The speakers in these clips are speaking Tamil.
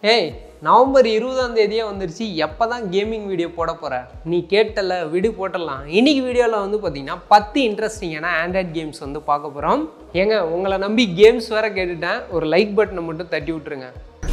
Hey, நவம்பர் 20ஆம் தேதியே வந்துருச்சு. எப்பதான் கேமிங் வீடியோ போட போற? நீ கேட்டல விடு போடலாம். இன்னைக்கு வீடியோல வந்து பாத்தீங்கன்னா 10 இன்ட்ரஸ்டிங்கான ஆண்ட்ராய்ட் கேம்ஸ் வந்து பார்க்க போறோம். ஏங்க உங்களை நம்பி கேம்ஸ் வேற கேட்டுட்டேன். ஒரு லைக் பட்டனை மட்டும் தட்டி விட்டுருங்க.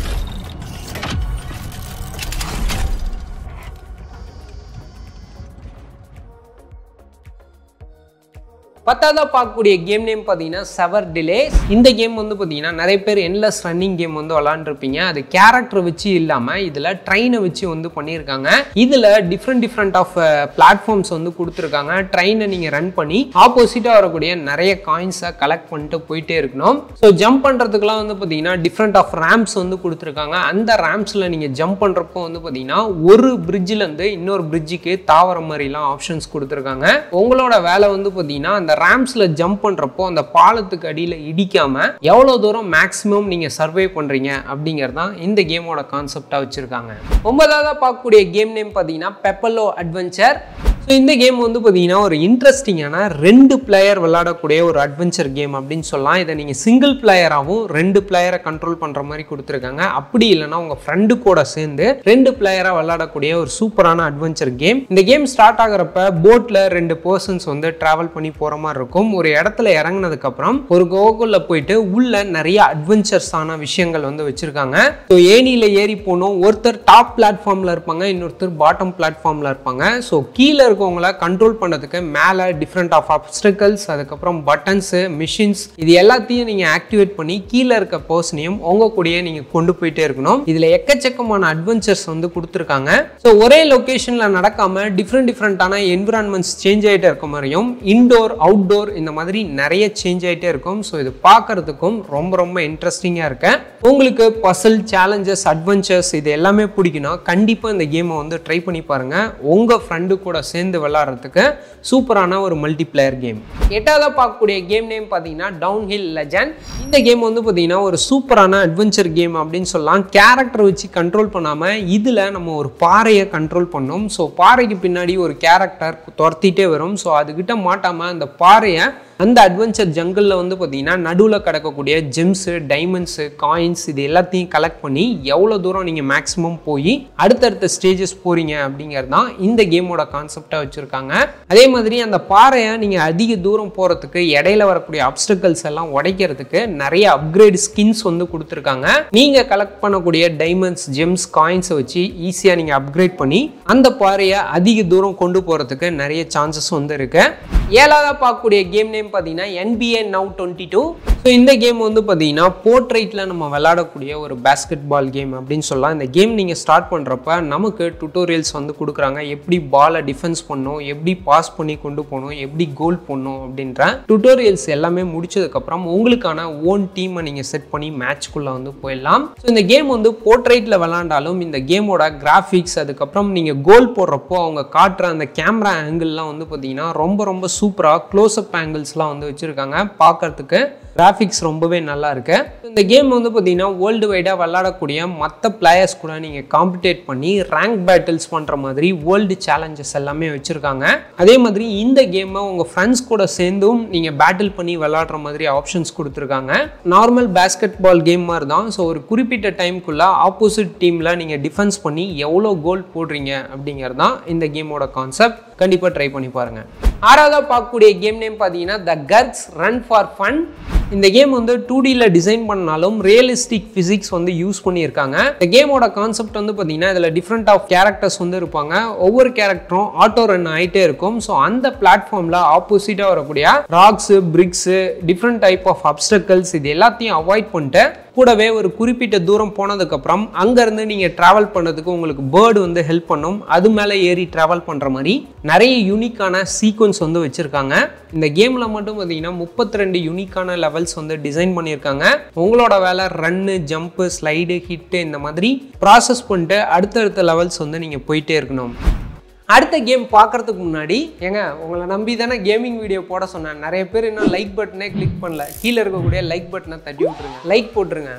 பத்தாவது பார்க்கக்கூடிய கேம் நேம் பார்த்தீங்கன்னா செவர் டிலேஸ். இந்த கேம் வந்து பார்த்தீங்கன்னா நிறைய பேர் என்லெஸ் ரன்னிங் கேம் வந்து விளாண்டுருப்பீங்க. அது கேரக்டர் வச்சு இல்லாமல் இதில் ட்ரெயினை வச்சு வந்து பண்ணியிருக்காங்க. இதில் டிஃப்ரெண்ட் ஆஃப் பிளாட்ஃபார்ம்ஸ் வந்து கொடுத்துருக்காங்க. ட்ரெயினை நீங்கள் ரன் பண்ணி ஆப்போசிட்டாக வரக்கூடிய நிறைய காயின்ஸை கலெக்ட் பண்ணிட்டு போயிட்டே இருக்கணும். ஸோ ஜம்ப் பண்ணுறதுக்குலாம் வந்து பார்த்தீங்கன்னா டிஃப்ரெண்ட் ஆஃப் ரேம்ஸ் வந்து கொடுத்துருக்காங்க. அந்த ரேம்ஸில் நீங்கள் ஜம்ப் பண்ணுறப்போ வந்து பார்த்தீங்கன்னா ஒரு பிரிட்ஜிலேருந்து இன்னொரு பிரிட்ஜுக்கு தாவர மாதிரிலாம் ஆப்ஷன்ஸ் கொடுத்துருக்காங்க. உங்களோட வேலை வந்து பார்த்தீங்கன்னா அந்த ரேம்ஸ்ல ஜம்ப் பண்றப்போ அந்த பாலத்துக்கு அடியில இடிக்காம எவ்வளவு தூரம் மேக்ஸிமம் நீங்க சர்வே பண்றீங்க அப்படிங்கறத இந்த கேமோட கான்செப்டா வச்சிருக்காங்க. 9ஆவதா பார்க்கக்கூடிய கேம் நேம் பாத்தீங்கன்னா பெப்பலோ அட்வென்ச்சர். ஸோ இந்த கேம் வந்து பார்த்தீங்கன்னா ஒரு இன்ட்ரெஸ்டிங்கான 2 பிளேயர் விளையாடக்கூடிய ஒரு அட்வென்ச்சர் கேம் அப்படின்னு சொல்லலாம். இதை நீங்கள் சிங்கிள் பிளேயராகவும் 2 பிளேயரை கண்ட்ரோல் பண்ணுற மாதிரி கொடுத்துருக்காங்க. அப்படி இல்லைன்னா உங்கள் ஃப்ரெண்டு கூட சேர்ந்து 2 பிளேயராக விளையாடக்கூடிய ஒரு சூப்பரான அட்வென்ச்சர் கேம். இந்த கேம் ஸ்டார்ட் ஆகிறப்ப போட்டில் 2 பர்சன்ஸ் வந்து டிராவல் பண்ணி போகிற மாதிரி இருக்கும். ஒரு இடத்துல இறங்கினதுக்கப்புறம் ஒரு கோகுள்ள போயிட்டு உள்ள நிறைய அட்வென்ச்சர்ஸான விஷயங்கள் வந்து வச்சுருக்காங்க. ஸோ ஏனியில் ஏறி போகணும். ஒருத்தர் டாப் பிளாட்ஃபார்மில் இருப்பாங்க, இன்னொருத்தர் பாட்டம் பிளாட்ஃபார்மில் இருப்பாங்க. ஸோ கீழே இருக்கவங்கள கண்ட்ரோல் பண்ணதுக்கு மேலே டிஃப்ரெண்ட் ஆஃப் ஆப்ஸ்டக்கிள்ஸ், அதுக்கப்புறம் பட்டன்ஸு, மிஷின்ஸ், இது எல்லாத்தையும் நீங்கள் ஆக்டிவேட் பண்ணி கீழே இருக்க பர்சனையும் உங்க கூடயே நீங்கள் கொண்டு போயிட்டே இருக்கணும். இதில் எக்கச்சக்கமான அட்வென்ச்சர்ஸ் வந்து கொடுத்துருக்காங்க. ஸோ ஒரே லொக்கேஷனில் நடக்காம டிஃப்ரெண்டான என்விரான்மெண்ட்ஸ் சேஞ்ச் ஆகிட்டே இருக்க மாதிரியும் இன்டோர் அவுட்டோர் இந்த மாதிரி நிறைய சேஞ்ச் ஆகிட்டே இருக்கும். ஸோ இது பார்க்கறதுக்கும் ரொம்ப இன்ட்ரெஸ்டிங்காக இருக்கு. உங்களுக்கு பசில், சேலஞ்சஸ், அட்வென்ச்சர்ஸ் இது எல்லாமே பிடிக்குன்னா கண்டிப்பாக இந்த கேமை வந்து ட்ரை பண்ணி பாருங்க. உங்கள் ஃப்ரெண்டு கூட சேர்ந்து விளையாடுறதுக்கு சூப்பரான ஒரு மல்டிபிளேயர் கேம். 8ஆவதா பார்க்கக்கூடிய கேம் நேம் பார்த்தீங்கன்னா டவுன்ஹில் லெஜண்ட். இந்த கேம் வந்து பார்த்தீங்கன்னா ஒரு சூப்பரான அட்வென்ச்சர் கேம் அப்படின்னு சொல்லலாம். கேரக்டர் வச்சு கண்ட்ரோல் பண்ணாமல் இதில் நம்ம ஒரு பாறையை கண்ட்ரோல் பண்ணோம். ஸோ பாறைக்கு பின்னாடி ஒரு கேரக்டர் துரத்திட்டே வரும். ஸோ அதுக்கிட்ட மாட்டாமல் அந்த பாறையை அந்த அட்வென்ச்சர் ஜங்கிளில் வந்து பார்த்தீங்கன்னா நடுவில் கிடக்கக்கூடிய ஜெம்ஸு, டைமண்ட்ஸு, காயின்ஸ் இது எல்லாத்தையும் கலெக்ட் பண்ணி எவ்வளோ தூரம் நீங்கள் மேக்ஸிமம் போய் அடுத்தடுத்த ஸ்டேஜஸ் போகிறீங்க அப்படிங்கிறது தான் இந்த கேமோட கான்செப்டாக வச்சுருக்காங்க. அதே மாதிரி அந்த பாறையை நீங்கள் அதிக தூரம் போகிறதுக்கு இடையில வரக்கூடிய அப்டக்கிள்ஸ் எல்லாம் உடைக்கிறதுக்கு நிறைய அப்கிரேட் ஸ்கின்ஸ் வந்து கொடுத்துருக்காங்க. நீங்கள் கலெக்ட் பண்ணக்கூடிய டைமண்ட்ஸ், ஜெம்ஸ், காயின்ஸை வச்சு ஈஸியாக நீங்கள் அப்கிரேட் பண்ணி அந்த பாறையை அதிக தூரம் கொண்டு போகிறதுக்கு நிறைய சான்சஸ் வந்து இருக்கு. 7ஆவதா பார்க்கக்கூடிய கேம் நேம் பார்த்தீங்கன்னா NBA Now 22. ஸோ இந்த கேம் வந்து பார்த்தீங்கன்னா போர்ட்ரைட்டில் நம்ம விளையாடக்கூடிய ஒரு பேஸ்கெட் பால் கேம் அப்படின்னு சொல்லலாம். இந்த கேம் நீங்கள் ஸ்டார்ட் பண்ணுறப்ப நமக்கு டுட்டோரியல்ஸ் வந்து கொடுக்குறாங்க. எப்படி பாலை டிஃபென்ஸ் பண்ணணும், எப்படி பாஸ் பண்ணி கொண்டு போகணும், எப்படி கோல் பண்ணணும் அப்படின்ற டுட்டோரியல்ஸ் எல்லாமே முடிச்சதுக்கப்புறம் உங்களுக்கான ஓன் டீமை நீங்கள் செட் பண்ணி மேட்ச்குள்ளே வந்து போயிடலாம். ஸோ இந்த கேம் வந்து போர்ட்ரைட்டில் விளாண்டாலும் இந்த கேமோட கிராஃபிக்ஸ், அதுக்கப்புறம் நீங்கள் கோல் போடுறப்போ அவங்க காட்டுற அந்த கேமரா ஆங்கிள்லாம் வந்து பார்த்தீங்கன்னா ரொம்ப சூப்பராக க்ளோஸ்அப் ஆங்கிள்ஸ்லாம் வந்து வச்சுருக்காங்க. பார்க்கறதுக்கு கிராஃபிக்ஸ் ரொம்பவே நல்லா இருக்கு. இந்த கேம் வந்து பார்த்தீங்கன்னா வேர்ல்டு வைடாக விளையாடக்கூடிய மற்ற பிளேயர்ஸ் கூட நீங்கள் காம்படேட் பண்ணி ரேங்க் பேட்டில்ஸ் பண்ணுற மாதிரி வேர்ல்டு சேலஞ்சஸ் எல்லாமே வச்சுருக்காங்க. அதே மாதிரி இந்த கேமை உங்கள் ஃப்ரெண்ட்ஸ் கூட சேர்ந்தும் நீங்கள் பேட்டில் பண்ணி விளையாடுற மாதிரி ஆப்ஷன்ஸ் கொடுத்துருக்காங்க. நார்மல் பேஸ்கெட் பால் கேம் மாதிரி தான். ஸோ ஒரு குறிப்பிட்ட டைம்குள்ளே ஆப்போசிட் டீமில் நீங்கள் டிஃபென்ஸ் பண்ணி எவ்வளோ கோல் போடுறீங்க அப்படிங்கிறது தான் இந்த கேமோட கான்செப்ட். கண்டிப்பாக ட்ரை பண்ணி பாருங்கள். 6ஆவதா பார்க்கக்கூடிய கேம் நேம் பார்த்தீங்கன்னா the curks run for fun. இந்த கேம் வந்து 2Dல டிசைன் பண்ணாலும் ரியலிஸ்டிக் ஃபிசிக்ஸ் வந்து யூஸ் பண்ணியிருக்காங்க. இந்த கேமோட கான்செப்ட் வந்து பார்த்தீங்கன்னா இதில் டிஃப்ரெண்ட் ஆஃப் கேரக்டர்ஸ் வந்து இருப்பாங்க. ஒவ்வொரு கேரக்டரும் ஆட்டோ ரன் ஆகிட்டே இருக்கும். ஸோ அந்த பிளாட்ஃபார்மில் ஆப்போசிட்டாக வரக்கூடிய rocks, bricks, different type of obstacles இது எல்லாத்தையும் அவாய்ட் பண்ணிட்டு கூடவே ஒரு குறிப்பிட்ட தூரம் போனதுக்கப்புறம் அங்கேருந்து நீங்கள் ட்ராவல் பண்ணுறதுக்கு உங்களுக்கு பேர்டு வந்து ஹெல்ப் பண்ணும். அது மேலே ஏறி ட்ராவல் பண்ணுற மாதிரி நிறைய யூனிக்கான சீக்வன்ஸ் வந்து வச்சுருக்காங்க. இந்த கேமில் மட்டும் பார்த்தீங்கன்னா 32 யூனிக்கான லெவல்ஸ் வந்து டிசைன் பண்ணியிருக்காங்க. உங்களோட வேலை ரன்னு, ஜம்ப்பு, ஸ்லைடு, ஹிட்டு இந்த மாதிரி ப்ராசஸ் பண்ணிட்டு அடுத்தடுத்த லெவல்ஸ் வந்து நீங்கள் போயிட்டே இருக்கணும். அடுத்த கேம் பார்க்கறதுக்கு முன்னாடி ஏங்க உங்களை நம்பி தானே கேமிங் வீடியோ போட சொன்னேன். நிறைய பேர் இன்னும் லைக் பட்டனே கிளிக் பண்ணல. கீழே இருக்கக்கூடிய லைக் பட்டனை தட்டி விட்டுருங்க, லைக் போட்டுருங்க.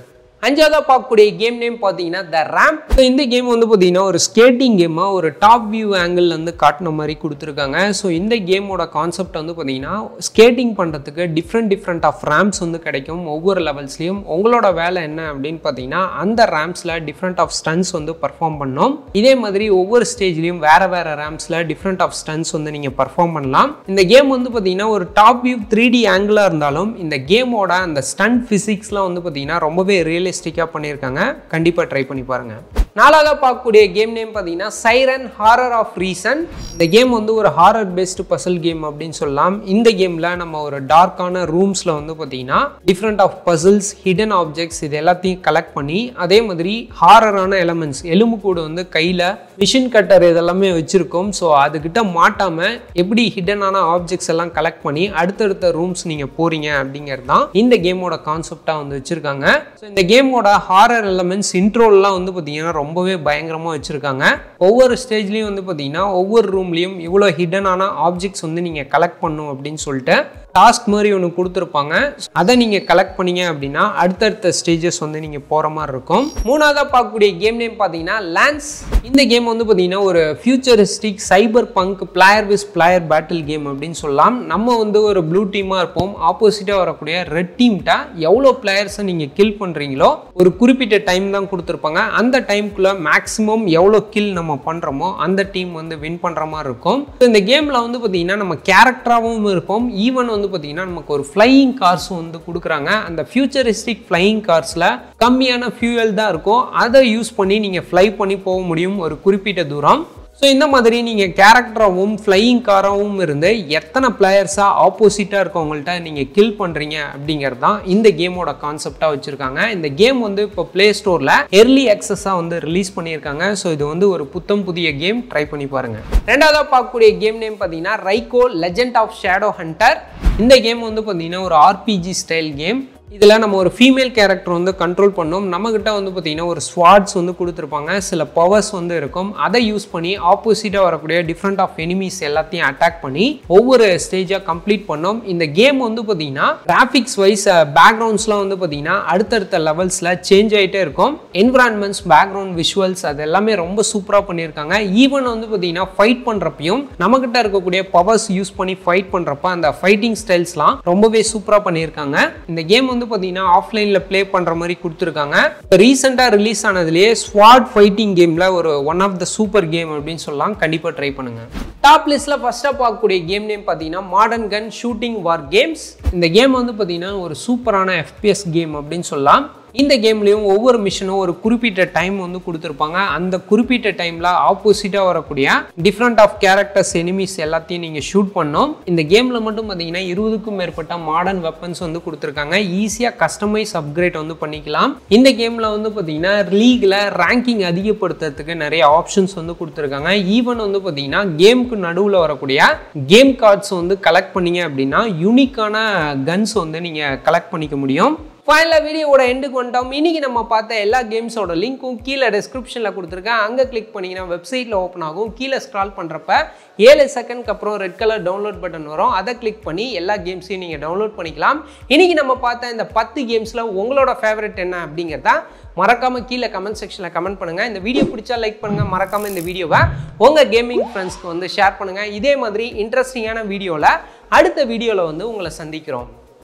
அஞ்சாவதா பார்க்கக்கூடிய கேம் நேம் பார்த்தீங்கன்னா த ரேம்ப். ஸோ இந்த கேம் வந்து பார்த்தீங்கன்னா ஒரு ஸ்கேட்டிங் கேமாக ஒரு டாப் வியூ ஆங்கிள் வந்து காட்டின மாதிரி கொடுத்துருக்காங்க. ஸோ இந்த கேமோட கான்செப்ட் வந்து பார்த்தீங்கன்னா ஸ்கேட்டிங் பண்ணுறதுக்கு டிஃப்ரெண்ட் ஆஃப் ரேம்ப்ஸ் வந்து கிடைக்கும் ஒவ்வொரு லெவல்ஸ்லையும். உங்களோட வேலை என்ன அப்படின்னு பார்த்தீங்கன்னா அந்த ரேம்ப்ஸில் டிஃப்ரெண்ட் ஆஃப் ஸ்டன்ஸ் வந்து பர்ஃபார்ம் பண்ணோம். இதே மாதிரி ஒவ்வொரு ஸ்டேஜ்லையும் வேறு ரேம்ப்ஸில் டிஃப்ரெண்ட் ஆஃப் ஸ்டன்ஸ் வந்து நீங்கள் பர்ஃபார்ம் பண்ணலாம். இந்த கேம் வந்து பார்த்தீங்கன்னா ஒரு டாப் வியூ 3D ஆங்கிளாக இருந்தாலும் இந்த கேமோட அந்த ஸ்டன்ட் ஃபிசிக்ஸ்லாம் வந்து பார்த்தீங்கன்னா ரொம்பவே ரியலிஸ்டிக்காக பண்ணியிருக்காங்க. கண்டிப்பாக ட்ரை பண்ணி பாருங்கள். நாலாவதா பார்க்கக்கூடிய கேம் நேம் பார்த்தீங்கன்னா சைரன் ஹாரர் ஆஃப் ரீசன். இந்த கேம் வந்து ஒரு ஹாரர் பேஸ்டு பசில் கேம் அப்படின்னு சொல்லலாம். இந்த கேமில் நம்ம ஒரு டார்க்கான ரூம்ஸில் வந்து பார்த்தீங்கன்னா different of puzzles, hidden objects இது எல்லாத்தையும் கலெக்ட் பண்ணி அதே மாதிரி ஹாரரான எலமெண்ட்ஸ் எலும்புக்கூடு வந்து கையில் மிஷின் கட்டர் இதெல்லாமே வச்சுருக்கோம். ஸோ அதுக்கிட்ட மாட்டாமல் எப்படி ஹிடனான ஆப்ஜெக்ட்ஸ் எல்லாம் கலெக்ட் பண்ணி அடுத்தடுத்த ரூம்ஸ் நீங்கள் போகிறீங்க அப்படிங்கிறது தான் இந்த கேமோட கான்செப்டாக வந்து வச்சுருக்காங்க. ஸோ இந்த கேமோட ஹாரர் எலமெண்ட்ஸ் இன்ட்ரோலாம் வந்து பார்த்தீங்கன்னா ரொம்பவே பயங்கரமாக வச்சுருக்காங்க. ஒவ்வொரு ஸ்டேஜ்லேயும் வந்து பார்த்தீங்கன்னா ஒவ்வொரு ரூம்லேயும் இவ்வளோ ஹிடனான ஆப்ஜெக்ட்ஸ் வந்து நீங்கள் கலெக்ட் பண்ணும் அப்படின்னு சொல்லிட்டு டாஸ்க் மாதிரி ஒன்று கொடுத்துருப்பாங்க. அதை நீங்கள் கலெக்ட் பண்ணீங்க அப்படின்னா அடுத்தடுத்த ஸ்டேஜஸ் வந்து நீங்கள் போகிற மாதிரி இருக்கும். மூணாவதாக பார்க்கக்கூடிய கேம் நேம் பார்த்தீங்கன்னா லான்ஸ். இந்த கேம் வந்து பார்த்தீங்கன்னா ஒரு futuristic cyber punk player vs player battle game அப்படின்னு சொல்லலாம். நம்ம வந்து ஒரு ப்ளூ டீமாக இருப்போம். ஆப்போசிட்டாக வரக்கூடிய ரெட் டீம்கிட்ட எவ்வளோ பிளேயர்ஸை நீங்கள் கில் பண்ணுறீங்களோ ஒரு குறிப்பிட்ட டைம் தான் கொடுத்துருப்பாங்க. அந்த டைம்குள்ளே மேக்ஸிமம் எவ்வளோ கில் நம்ம பண்ணுறோமோ அந்த டீம் வந்து வின் பண்ணுற மாதிரி இருக்கும். இந்த கேமில் வந்து பார்த்தீங்கன்னா நம்ம கேரக்டராகவும் இருப்போம். ஈவன் வந்து பார்த்தீங்கன்னா நமக்கு ஒரு ஃப்ளையிங் கார்ஸும் வந்து கொடுக்குறாங்க. அந்த ஃபியூச்சரிஸ்டிக் ஃப்ளையிங் கார்ஸில் கம்மியான ஃபியூயல் தான் இருக்கும். அதை யூஸ் பண்ணி நீங்கள் ஃப்ளை பண்ணி போக முடியும் ஒரு குறிப்பிட்ட தூரம். ஸோ இந்த மாதிரி நீங்கள் கேரக்டராகவும் ஃப்ளையிங் காராகவும் இருந்து எத்தனை பிளேயர்ஸாக ஆப்போசிட்டாக இருக்கவங்கள்ட்ட நீங்கள் கில் பண்ணுறீங்க அப்படிங்கிறது தான் இந்த கேமோட கான்செப்டாக வச்சுருக்காங்க. இந்த கேம் வந்து இப்போ ப்ளே ஸ்டோரில் எர்லி ஆக்சஸாக வந்து ரிலீஸ் பண்ணியிருக்காங்க. ஸோ இது வந்து ஒரு புதிய கேம், ட்ரை பண்ணி பாருங்கள். ரெண்டாவதாக பார்க்கக்கூடிய கேம் நேம் பார்த்தீங்கன்னா ரைகோ லெஜெண்ட் ஆஃப் ஷேடோ ஹண்டர். இந்த கேம் வந்து பார்த்தீங்கன்னா ஒரு ஆர்பிஜி ஸ்டைல் கேம். இதில் நம்ம ஒரு ஃபீமேல் கேரக்டர் வந்து கண்ட்ரோல் பண்ணோம். நம்மக்கிட்ட வந்து பார்த்திங்கன்னா ஒரு ஸ்வாட்ஸ் வந்து கொடுத்துருப்பாங்க. சில பவர்ஸ் வந்து இருக்கும். அதை யூஸ் பண்ணி ஆப்போசிட்டாக வரக்கூடிய டிஃப்ரெண்ட் ஆஃப் எனிமீஸ் எல்லாத்தையும் அட்டாக் பண்ணி ஒவ்வொரு ஸ்டேஜாக கம்ப்ளீட் பண்ணோம். இந்த கேம் வந்து பார்த்திங்கன்னா கிராஃபிக்ஸ் வைஸ் பேக்ரவுண்ட்ஸ்லாம் வந்து பார்த்திங்கன்னா அடுத்தடுத்த லெவல்ஸில் சேஞ்ச் ஆகிட்டே இருக்கும். என்விரான்மெண்ட்ஸ், பேக்ரவுண்ட், விஷுவல்ஸ் அது எல்லாமே ரொம்ப சூப்பராக பண்ணியிருக்காங்க. ஈவன் வந்து பார்த்திங்கன்னா ஃபைட் பண்ணுறப்பையும் நம்மக்கிட்ட இருக்கக்கூடிய பவர்ஸ் யூஸ் பண்ணி ஃபைட் பண்ணுறப்ப அந்த ஃபைட்டிங் ஸ்டைல்ஸ்லாம் ரொம்பவே சூப்பராக பண்ணியிருக்காங்க. இந்த கேம் வந்து பார்த்தீங்கன்னா ஆஃப்லைன்ல ப்ளே பண்ற மாதிரி கொடுத்துருக்காங்க. ரீசெண்டா ரிலீஸ் ஆனதுலேயே ஸ்வாட் ஃபைட்டிங் கேம்ல ஒரு one of the super game அப்படின்னு சொல்லலாம். கண்டிப்பா ட்ரை பண்ணுங்க. டாப் லிஸ்ட்ல ஃபர்ஸ்டா பார்க்கக்கூடிய கேம் நேம் பார்த்தீங்கன்னா modern gun shooting war games. இந்த கேம் வந்து பார்த்தீங்கன்னா ஒரு சூப்பரான FPS கேம் அப்படின்னு சொல்லலாம். இந்த கேம்லேயும் ஒவ்வொரு மிஷனும் ஒரு குறிப்பிட்ட டைம் வந்து கொடுத்துருப்பாங்க. அந்த குறிப்பிட்ட டைமில் ஆப்போசிட்டாக வரக்கூடிய டிஃப்ரெண்ட் ஆஃப் கேரக்டர்ஸ், எனிமீஸ் எல்லாத்தையும் நீங்கள் ஷூட் பண்ணோம். இந்த கேமில் மட்டும் பார்த்தீங்கன்னா 20க்கும் மேற்பட்ட மாடர்ன் வெப்பன்ஸ் வந்து கொடுத்துருக்காங்க. ஈஸியாக கஸ்டமைஸ் அப்கிரேட் வந்து பண்ணிக்கலாம். இந்த கேமில் வந்து பார்த்தீங்கன்னா லீகில் ரேங்கிங் அதிகப்படுத்துறதுக்கு நிறைய ஆப்ஷன்ஸ் வந்து கொடுத்துருக்காங்க. ஈவன் வந்து பார்த்தீங்கன்னா கேமுக்கு நடுவில் வரக்கூடிய கேம் கார்ட்ஸ் வந்து கலெக்ட் பண்ணீங்க அப்படின்னா யூனிக்கான கன்ஸ் வந்து நீங்கள் கலெக்ட் பண்ணிக்க முடியும். ஃபைனலாக வீடியோவோட எண்டுக்கு வந்துட்டோம். இன்றைக்கி நம்ம பார்த்த எல்லா கேம்ஸோட லிங்க்கும் கீழே டிஸ்கிரிப்ஷனில் கொடுத்துருக்கேன். அங்கே கிளிக் பண்ணிங்கன்னா வெப்சைட்டில் ஓப்பன் ஆகும். கீழே ஸ்க்ரால் பண்ணுறப்ப 7 செகண்ட்க்கு அப்புறம் ரெட் கலர் டவுன்லோட் பட்டன் வரும். அதை கிளிக் பண்ணி எல்லா கேம்ஸையும் நீங்கள் டவுன்லோட் பண்ணிக்கலாம். இன்றைக்கி நம்ம பார்த்த இந்த 10 கேம்ஸில் உங்களோட ஃபேவரட் என்ன அப்படிங்கிறத மறக்காமல் கீழே கமெண்ட் செக்ஷனில் கமெண்ட் பண்ணுங்கள். இந்த வீடியோ பிடிச்சா லைக் பண்ணுங்கள். மறக்காமல் இந்த வீடியோவை உங்கள் கேமிங் ஃப்ரெண்ட்ஸ்க்கு வந்து ஷேர் பண்ணுங்கள். இதே மாதிரி இன்ட்ரெஸ்டிங்கான வீடியோவில் அடுத்த வீடியோவில் வந்து உங்களை சந்திக்கிறோம்.